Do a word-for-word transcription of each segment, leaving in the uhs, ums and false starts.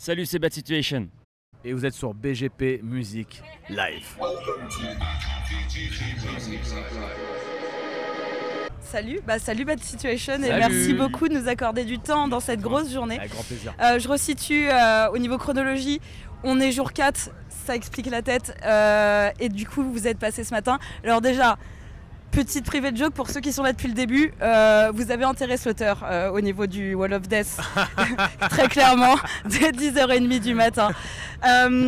Salut, c'est Bad Situation. Et vous êtes sur B G P Music Live. Salut, bah salut Bad Situation et Salut. merci beaucoup de nous accorder du temps dans cette grosse journée. Avec grand plaisir. Euh, je resitue euh, au niveau chronologie, on est jour quatre, ça explique la tête euh, et du coup vous êtes passé ce matin. Alors déjà, petite private joke pour ceux qui sont là depuis le début, euh, vous avez enterré Slaughter euh, au niveau du Wall of Death, très clairement, dès dix heures trente du matin. Euh,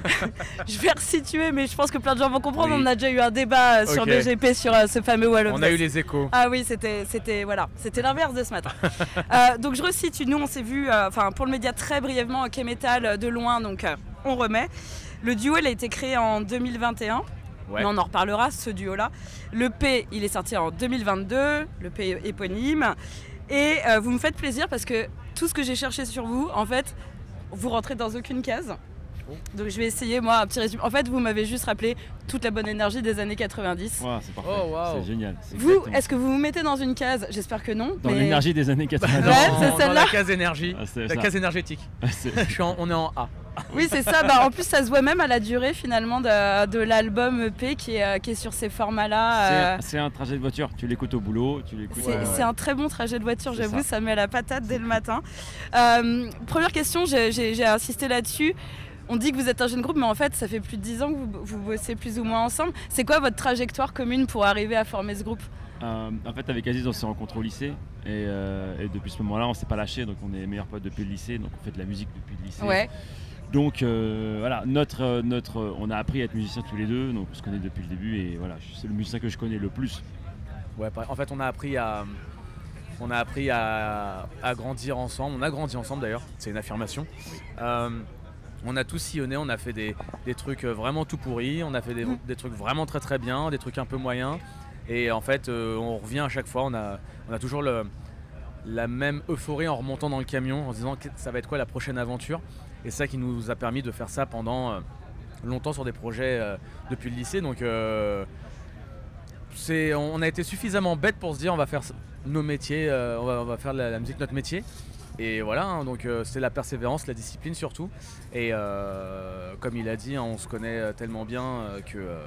je vais resituer, mais je pense que plein de gens vont comprendre. Oui. On a déjà eu un débat sur Ok. B G P sur euh, ce fameux Wall of On Death. a eu les échos. Ah oui, c'était, c'était, voilà, c'était l'inverse de ce matin. euh, donc je resitue, nous on s'est vu, enfin pour le média très brièvement, OK Metal euh, de loin, donc euh, on remet. Le duo il a été créé en deux mille vingt et un. Ouais. Mais on en reparlera, ce duo-là. Le P, il est sorti en deux mille vingt-deux, le P éponyme. Et euh, vous me faites plaisir parce que tout ce que j'ai cherché sur vous, en fait, vous rentrez dans aucune case. Donc je vais essayer, moi, un petit résumé. En fait, vous m'avez juste rappelé toute la bonne énergie des années quatre-vingt-dix. Ouais, c'est parfait. Oh, wow. C'est génial. C'est Vous, exactement. est-ce que vous vous mettez dans une case? J'espère que non. Dans mais- l'énergie des années quatre-vingt-dix. Ouais, c'est Dans- dans celle-là. la case énergie, Ah, c'est la ça. case énergétique. C'est- Je suis en- on est en A. Oui, c'est ça. Bah, en plus, ça se voit même à la durée, finalement, de, de l'album E P qui est, euh, qui est sur ces formats-là. euh, C'est c'est un trajet de voiture. Tu l'écoutes au boulot, tu l'écoutes. C'est euh, c'est un très bon trajet de voiture, C'est j'avoue, ça. ça met la patate dès le matin. Euh, première question, j'ai- j'ai j'ai insisté là-dessus. On dit que vous êtes un jeune groupe, mais en fait, ça fait plus de dix ans que vous, vous bossez plus ou moins ensemble. C'est quoi votre trajectoire commune pour arriver à former ce groupe? Euh, en fait, avec Aziz, on s'est rencontrés au lycée. Et, euh, et depuis ce moment-là, on s'est pas lâché. Donc, on est meilleurs potes depuis le lycée. Donc, on fait de la musique depuis le lycée. Ouais, Donc, euh, voilà, notre, euh, notre, euh, on a appris à être musiciens tous les deux. Donc, on se connaît depuis le début. Et voilà, c'est le musicien que je connais le plus. Ouais, pareil. En fait, on a appris à, on a appris à, à grandir ensemble. On a grandi ensemble d'ailleurs. C'est une affirmation. Euh, on a tous sillonné. On a fait des, des trucs vraiment tout pourris. On a fait des, Mm. des trucs vraiment très très bien, des trucs un peu moyens. Et en fait, euh, on revient à chaque fois. On a, on a toujours le, la même euphorie en remontant dans le camion, en se disant que ça va être quoi la prochaine aventure. Et c'est ça qui nous a permis de faire ça pendant euh, longtemps sur des projets euh, depuis le lycée. Donc euh, c'est, on a été suffisamment bête pour se dire on va faire nos métiers, euh, on, va, on va faire de la, la musique notre métier. Et voilà, hein, donc euh, c'est la persévérance, la discipline surtout. Et euh, comme il a dit, hein, on se connaît tellement bien euh, que... euh,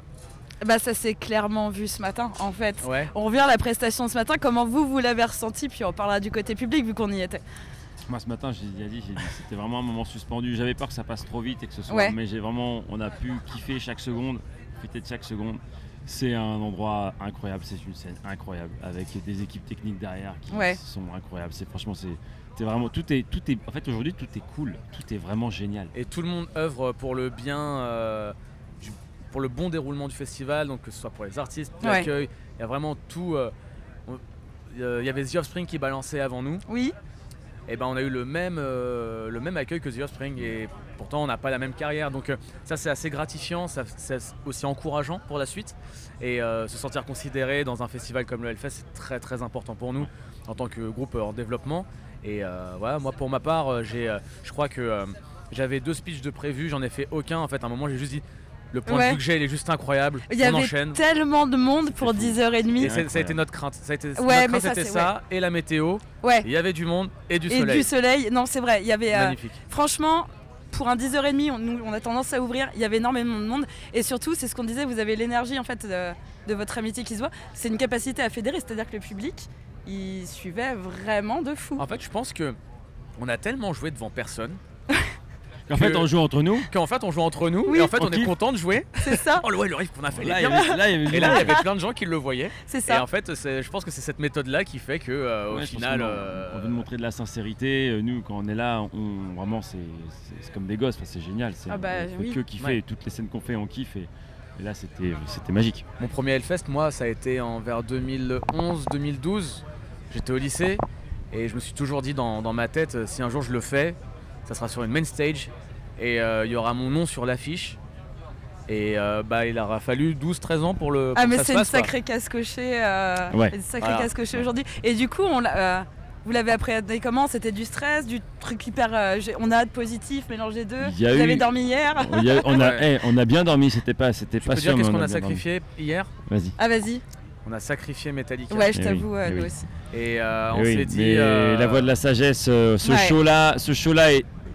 bah ça s'est clairement vu ce matin, en fait. ouais. On revient à la prestation ce matin, comment vous, vous l'avez ressenti, puis on parlera du côté public vu qu'on y était. Moi, ce matin, j'ai dit, j'ai dit, c'était vraiment un moment suspendu. J'avais peur que ça passe trop vite et que ce soit. Ouais. Mais j'ai vraiment, on a pu kiffer chaque seconde, profiter de chaque seconde. C'est un endroit incroyable, c'est une scène incroyable avec des équipes techniques derrière qui Ouais. sont incroyables. C'est franchement, c'est, c'est vraiment tout est, tout est. En fait, aujourd'hui, tout est cool, tout est vraiment génial. Et tout le monde œuvre pour le bien, euh, du- pour le bon déroulement du festival, donc que ce soit pour les artistes, pour Ouais. l'accueil. Il y a vraiment tout. euh, on- euh, Il y avait The Offspring qui balançait avant nous. Oui, Et ben on a eu le même, euh, le même accueil que The Offspring et pourtant on n'a pas la même carrière. Donc euh, ça c'est assez gratifiant, ça, c'est aussi encourageant pour la suite. Et euh, se sentir considéré dans un festival comme le Hellfest, c'est très très important pour nous en tant que groupe en développement. Et euh, voilà, moi pour ma part, euh, j'ai, euh, je crois que euh, j'avais deux speeches de prévus, j'en ai fait aucun. En fait, à un moment j'ai juste dit le point Ouais. de vue que j'ai, il est juste incroyable. il y on avait enchaîne. tellement de monde pour fou. dix heures trente. Et c'est- ça a Incroyable. été notre crainte. Ça a été, Ouais, notre mais crainte ça, c'était c'est- ça et la météo. Ouais, Il y avait du monde et du et soleil. du soleil. Non, c'est vrai, il y avait... euh, Magnifique. Franchement, pour un dix heures trente, on, nous, on a tendance à ouvrir, il y avait énormément de monde. Et surtout, c'est ce qu'on disait, vous avez l'énergie en fait de, de votre amitié qui se voit. C'est une capacité à fédérer, c'est-à-dire que le public, il suivait vraiment de fou. En fait, je pense que on a tellement joué devant personne En fait, que- on joue entre nous. qu'en fait on joue entre nous Oui. et en fait On on est kiffe. content de jouer. C'est ça, Oh ouais, le riff qu'on a fait, il est Là, il y bien. avait, là, il y avait du Et là, il monde. y avait plein de gens qui le voyaient. c'est Et ça. en fait, c'est- je pense que c'est cette méthode-là qui fait que euh, au Ouais, je pense final, qu'on a- euh, on veut montrer de la sincérité. Euh, Nous, quand on est là, on, vraiment, c'est, c'est, c'est comme des gosses. Enfin, c'est génial. C'est, Ah bah, on fait oui. que kiffer. Ouais. Toutes les scènes qu'on fait, on kiffe. Et, et là, c'était, c'était magique. mon premier Hellfest, moi, ça a été en vers deux mille onze deux mille douze. J'étais au lycée et je me suis toujours dit dans, dans ma tête, euh, si un jour je le fais, ça sera sur une main stage et euh, il y aura mon nom sur l'affiche. Et euh, bah, il aura fallu douze treize ans pour le. Ah pour mais que ça c'est se une fasse, quoi. sacrée casse cochée, euh, Ouais. une sacrée Voilà. casse cochée aujourd'hui. Et du coup, on l'a, euh, vous l'avez appréhendé comment? C'était du stress, du truc hyper, euh, j'ai- on a hâte positif, mélange les deux. Il y a Vous eu- avez dormi hier? On, y a, on, a, Ouais. eh, on a bien dormi. C'était pas, c'était Je pas peux sûr. dire qu'est-ce mais qu'on on a bien dormi. sacrifié hier? Vas-y. Ah vas-y. On a sacrifié Metallica. Ouais, je Eh t'avoue, oui, euh, eh nous oui. aussi. Et euh, on Eh oui, s'est dit. mais euh, la voix de la sagesse, euh, ce Ouais. show-là, ce show-là est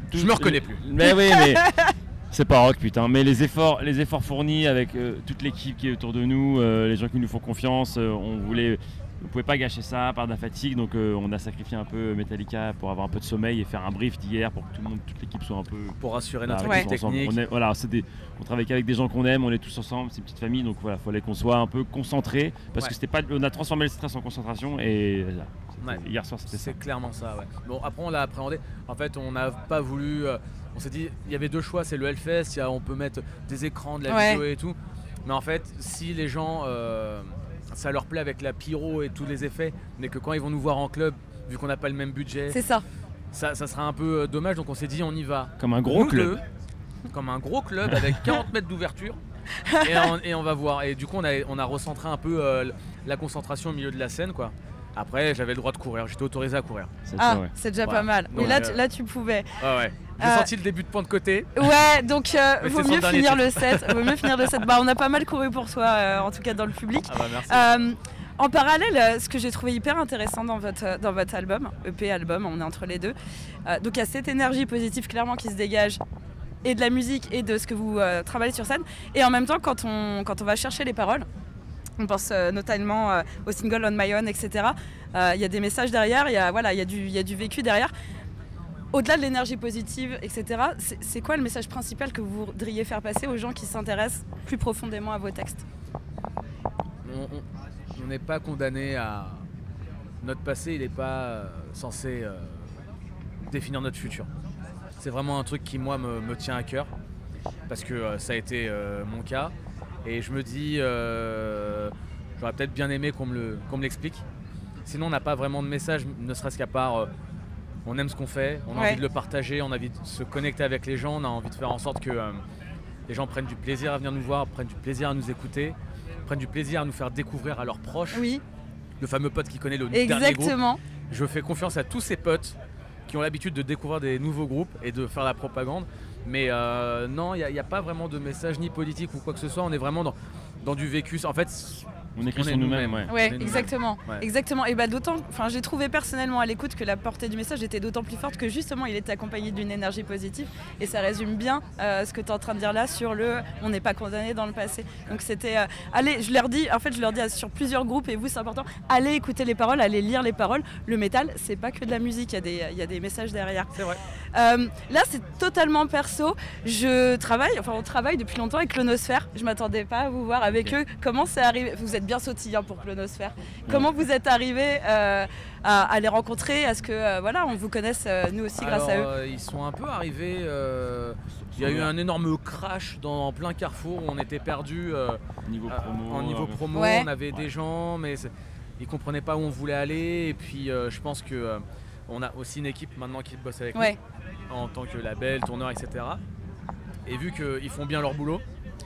tout- Je me reconnais plus. Mais oui, mais c'est pas rock, putain. Mais les efforts, les efforts fournis avec euh, toute l'équipe qui est autour de nous, euh, les gens qui nous font confiance, euh, on voulait. On pouvait pas gâcher ça par de la fatigue, donc euh, on a sacrifié un peu Metallica pour avoir un peu de sommeil et faire un brief d'hier pour que tout le monde, toute l'équipe soit un peu. Pour assurer Voilà, notre Ouais. équipe tous ensemble. technique. On, est, voilà, c'est des, on travaille qu'avec des gens qu'on aime, on est tous ensemble, c'est une petite famille, donc voilà, fallait qu'on soit un peu concentré parce Ouais. que c'était pas, on a transformé le stress en concentration et voilà, c'était- Ouais. hier soir c'était ça. C'est clairement ça, ouais. Bon, après, on l'a appréhendé. En fait, on n'a pas voulu. euh, on s'est dit, il y avait deux choix, c'est le Hellfest, il y a- on peut mettre des écrans, de la Ouais. vidéo et tout. Mais en fait, si les gens, euh, ça leur plaît avec la pyro et tous les effets, mais que quand ils vont nous voir en club, vu qu'on n'a pas le même budget, C'est ça. ça, ça sera un peu euh, dommage. Donc on s'est dit, on y va. Comme un gros Nous club. deux, comme un gros club avec quarante mètres d'ouverture. et, on, et on va voir. Et du coup, on a, on a recentré un peu euh, la concentration au milieu de la scène, quoi. Après, j'avais le droit de courir, j'étais autorisé à courir. C'est Ah, ça, ouais. c'est déjà Voilà. pas mal. Donc, Et là, euh, tu, là, tu pouvais. Ah ouais. J'ai Euh, senti le début de point de côté. Ouais, donc euh, Mais vaut c'est son mieux dernier finir titre. le set. Vaut mieux finir le set. Bah, on a pas mal couru pour toi, euh, en tout cas dans le public. Ah bah merci. Euh, en parallèle, euh, ce que j'ai trouvé hyper intéressant dans votre, dans votre album, E P album, on est entre les deux. euh, donc il y a cette énergie positive clairement qui se dégage, et de la musique et de ce que vous euh, travaillez sur scène. Et en même temps, quand on, quand on va chercher les paroles, on pense euh, notamment euh, au single On My Own, et cetera. Euh, Il y a des messages derrière, il y a, voilà, il y a du, il y a du vécu derrière. Au-delà de l'énergie positive, et cetera, c'est c'est quoi le message principal que vous voudriez faire passer aux gens qui s'intéressent plus profondément à vos textes? On- on- On n'est pas condamné à. Notre passé, il n'est pas euh, censé euh, définir notre futur. C'est vraiment un truc qui, moi, me, me tient à cœur. Parce que euh, ça a été euh, mon cas. Et je me dis, euh, j'aurais peut-être bien aimé qu'on me le- qu'on me l'explique. Sinon, on n'a pas vraiment de message, ne serait-ce qu'à part. euh, on aime ce qu'on fait, on a Ouais. envie de le partager, on a envie de se connecter avec les gens, on a envie de faire en sorte que euh, les gens prennent du plaisir à venir nous voir, prennent du plaisir à nous écouter, prennent du plaisir à nous faire découvrir à leurs proches. Oui, Le fameux pote qui connaît le dernier groupe. exactement. Je fais confiance à tous ces potes qui ont l'habitude de découvrir des nouveaux groupes et de faire la propagande. Mais euh, non, il n'y a, a pas vraiment de message ni politique ou quoi que ce soit. On est vraiment dans, dans du vécu. En fait, On écrit On est sur nous-mêmes, nous-mêmes. ouais. Ouais, On est exactement. nous-mêmes. Ouais. Exactement. Et bah d'autant, enfin j'ai trouvé personnellement à l'écoute que la portée du message était d'autant plus forte que justement il était accompagné d'une énergie positive et ça résume bien euh, ce que tu es en train de dire là sur le on n'est pas condamné dans le passé. Donc c'était euh, allez, je leur dis en fait je leur dis à- sur plusieurs groupes et vous c'est important, allez écouter les paroles, allez lire les paroles. Le métal, c'est pas que de la musique, il y a des il y a des messages derrière. c'est vrai. Euh, là, c'est totalement perso. Je travaille, enfin, on travaille depuis longtemps avec Clonosphère. Je m'attendais pas à vous voir avec Ok. eux. Comment c'est arrivé? Vous êtes bien sautillant pour Clonosphère. Comment vous êtes arrivé euh, à, à les rencontrer? À ce que, euh, voilà, on vous connaisse euh, nous aussi grâce à Alors, eux. euh, ils sont un peu arrivés. euh, Il y a eu un énorme crash dans en plein carrefour où on était perdu Niveau promo. en niveau euh, promo. Ouais. On avait des gens, mais c'est- ils comprenaient pas où on voulait aller. Et puis, euh, je pense que euh, on a aussi une équipe maintenant qui bosse avec Ouais, nous en tant que label, tourneur, et cetera. Et vu qu'ils font bien leur boulot,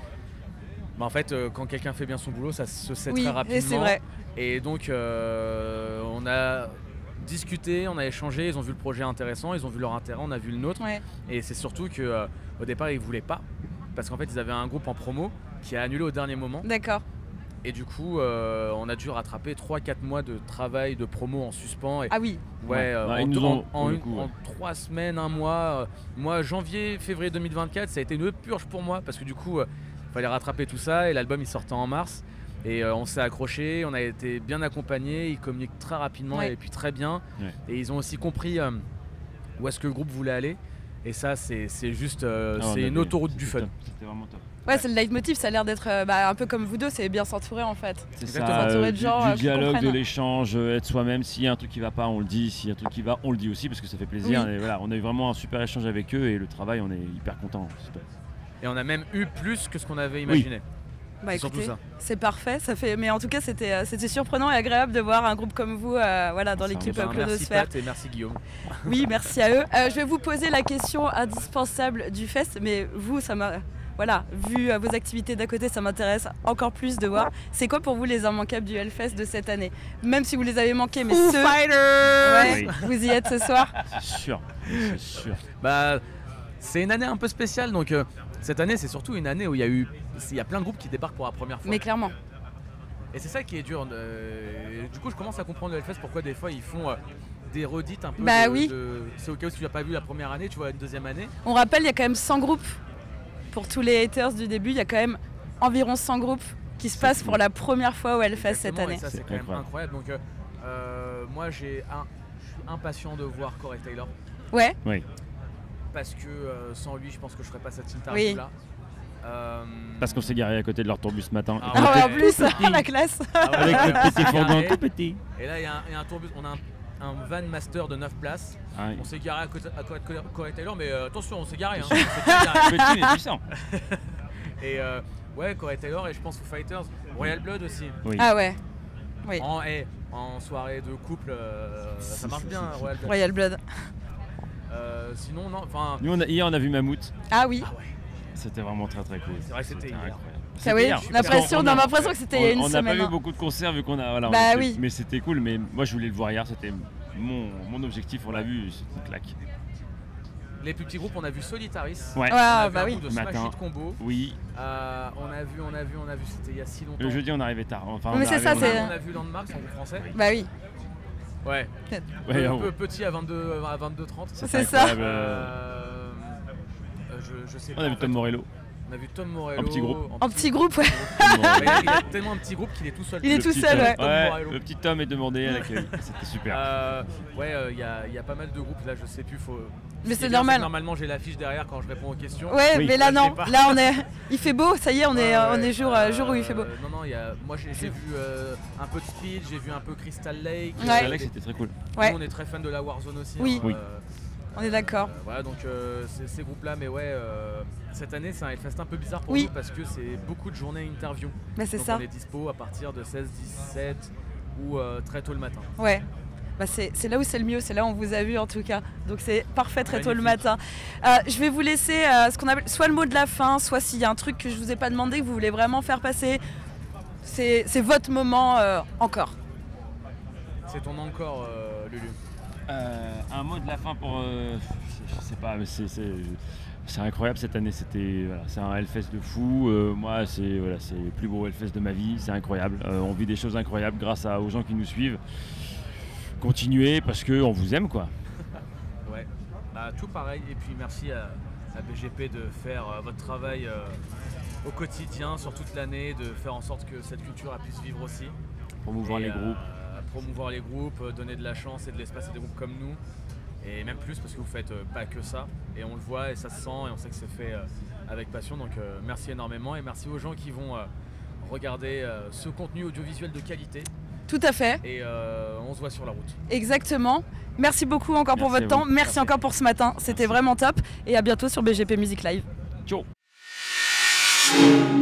bah en fait, euh, quand quelqu'un fait bien son boulot, ça se sait oui, très et rapidement. c'est vrai. Et donc, euh, on a discuté, on a échangé, ils ont vu le projet intéressant, ils ont vu leur intérêt, on a vu le nôtre. Ouais. Et c'est surtout que euh, au départ, ils voulaient pas, parce qu'en fait, ils avaient un groupe en promo qui a annulé au dernier moment. D'accord. Et du coup, euh, on a dû rattraper trois quatre mois de travail de promo en suspens. Et, Ah oui, ouais, Ouais. euh, Ouais, en, ils nous en- ont- en pour le une- coup, ouais. en trois semaines, un mois. euh, moi, janvier, février deux mille vingt-quatre, ça a été une purge pour moi, parce que du coup, il fallait rattraper tout ça. Et l'album, il sortait en mars. Et euh, on s'est accroché, on a été bien accompagnés, ils communiquent très rapidement Ouais. et puis très bien. Ouais. Et ils ont aussi compris euh, où est-ce que le groupe voulait aller. Et ça, c'est c'est juste, euh, Ah, on c'est avait- une autoroute du c'était fun. top, C'était vraiment top. ouais, c'est le leitmotiv. Ça a l'air d'être euh, bah, un peu comme vous deux, c'est bien s'entourer en fait. C'est Exactement. ça, Entouré euh, de du, gens, du euh, qui dialogue, de comprennent. l'échange, euh, être soi-même. S'il y a un truc qui va pas, on le dit. S'il y a un truc qui va, on le dit aussi parce que ça fait plaisir. Oui. Et voilà, on a eu vraiment un super échange avec eux et le travail, on est hyper content. Et on a même eu plus que ce qu'on avait imaginé. Bah C'est surtout écoutez, ça. c'est parfait. Ça fait, mais en tout cas, c'était euh, c'était surprenant et agréable de voir un groupe comme vous, euh, voilà, dans Ça, l'équipe on euh, Enfin, merci Clonosphère. Pat et merci Guillaume. Oui, merci à eux. Euh, je vais vous poser la question indispensable du fest, mais vous, ça m'a, voilà, vu euh, vos activités d'à côté, ça m'intéresse encore plus de voir. C'est quoi pour vous les immanquables du Hellfest de cette année? Même si vous les avez manqués, mais ceux... Ouais, Oui. vous y êtes ce soir. C'est sûr, c'est sûr. Bah, c'est une année un peu spéciale, donc euh, cette année c'est surtout une année où il y a eu, il y a plein de groupes qui débarquent pour la première fois. Mais clairement. Et c'est ça qui est dur. euh, du coup, je commence à comprendre le Hellfest pourquoi des fois ils font euh, des redites un peu. Bah de, oui. de- C'est au cas où tu l'as pas vu la première année, tu vois, une deuxième année. On rappelle, il y a quand même cent groupes. Pour tous les haters du début, il y a quand même environ cent groupes qui se passent pour la première fois au Hellfest cette Exactement, année. Et ça, c'est C'est quand même incroyable. incroyable. Donc, euh, euh, moi, j'ai un, je suis impatient de voir Corey Taylor. Ouais, Oui. Parce que euh, sans lui, je pense que je ferais pas cette interview-là. Euh, Parce qu'on s'est garé à côté de leur tourbus ce matin. Ah ah ouais, en ouais. plus, la classe. ah ouais, Avec ouais, le on petit s'est fourgon garé. tout petit. Et là, il y a un, il y a un tourbus, on a un, un van master de neuf places. Ah oui. On s'est garé à côté à côté de Corey Taylor, mais euh, attention, on s'est garé. Hein. On s'est bien garé. Petit mais puissant. Et euh, ouais, Corey Taylor et je pense aux Fighters. Royal Blood aussi. Oui. Ah ouais, oui. En, eh, en soirée de couple, euh, ça marche bien, Royal Blood. Royal Blood. Euh, sinon, non, enfin. Nous, on a- hier, on a vu Mammouth. Ah oui. Ah ouais, C'était vraiment très très cool. c'est vrai que c'était hier. incroyable. Ah C'était oui, hier. l'impression, On on a a- l'impression que c'était il y a une On n'a pas semaine. vu hein. beaucoup de concerts vu qu'on a. Voilà, on Bah était- oui. Mais c'était cool. Mais moi, je voulais le voir hier. C'était mon, mon objectif. On l'a vu. C'était une claque. Les plus petits groupes, on a vu Solitaris. Ouais. On a Ah vu bah un oui. groupe de Matin. Smash Hit Combo. Oui. Euh, on a vu, on a vu, on a vu, c'était il y a si longtemps. Le jeudi, on arrivait tard. Enfin, Mais on c'est arrivait- ça, on c'est- a- On a vu Landmark, c'est en groupe français. Bah oui, Ouais. Ouais, peu, on- peu petit à vingt-deux, à vingt-deux trente. c'est ça. incroyable. Euh, euh, je, je sais On pas. a en vu fait. Tom Morello. On a vu Tom Morello. En petit groupe. En petit groupe, ouais. Mais Il y, a- il y a tellement un petit groupe qu'il est tout seul. Il est Le tout petit seul, Tom. ouais. Tom Ouais, Morello. le petit Tom est demandé à l'accueil. C'était super. Euh, ouais, euh, il y, a, il y a pas mal de groupes, là je sais plus. Faut... Mais Ce qui c'est est bien, normal. que Normalement j'ai l'affiche derrière quand je réponds aux questions. Ouais, Oui. mais là Là, je non. sais pas. Là on est, il fait beau. Ça y est, on est, Ouais, euh, on ouais. est jour, euh, jour où il fait beau. Euh, Non, non, il y a... moi j'ai j'ai vu euh, un peu de Speed, j'ai vu un peu Crystal Lake. Ouais. euh, Alex, des- c'était très cool. Ouais. Nous, on est très fan de la Warzone aussi. Oui. hein, Oui. euh, On est d'accord. euh, voilà, donc euh, c'est- ces groupes-là, mais ouais, euh, cette année c'est un Hellfest un peu bizarre pour Oui. nous parce que c'est beaucoup de journées interview. Bah c'est Donc ça. on est dispo à partir de seize dix-sept ou euh, très tôt le matin. Ouais. Bah c'est c'est là où c'est le mieux, c'est là où on vous a vu en tout cas. Donc c'est parfait très tôt le Magnifique. matin. Euh, je vais vous laisser euh, ce qu'on appelle soit le mot de la fin, soit s'il y a un truc que je vous ai pas demandé que vous voulez vraiment faire passer. C'est c'est votre moment euh, encore. C'est ton encore, euh, Lulu. Euh, un mot de la fin pour. euh, je, je sais pas, mais c'est. c'est- c'est incroyable cette année, c'était voilà, c'est un Hellfest de fou. Euh, moi, c'est voilà, c'est le plus beau Hellfest de ma vie, c'est incroyable. Euh, on vit des choses incroyables grâce à, aux gens qui nous suivent. Continuez parce que on vous aime quoi. Ouais, bah, tout pareil. Et puis merci à, à B G P de faire euh, votre travail euh, au quotidien, sur toute l'année, de faire en sorte que cette culture elle puisse vivre aussi. Promouvoir Et, les euh, groupes. promouvoir les groupes, euh, donner de la chance et de l'espace à des groupes comme nous. Et même plus parce que vous faites euh, pas que ça. Et on le voit et ça se sent et on sait que c'est fait euh, avec passion. Donc euh, merci énormément et merci aux gens qui vont euh, regarder euh, ce contenu audiovisuel de qualité. Tout à fait, Et euh, on se voit sur la route. exactement. Merci beaucoup encore pour Merci votre à temps. vous. Merci Parfait. encore pour ce matin. C'était Merci. vraiment top. Et à bientôt sur B G P Music Live. Ciao.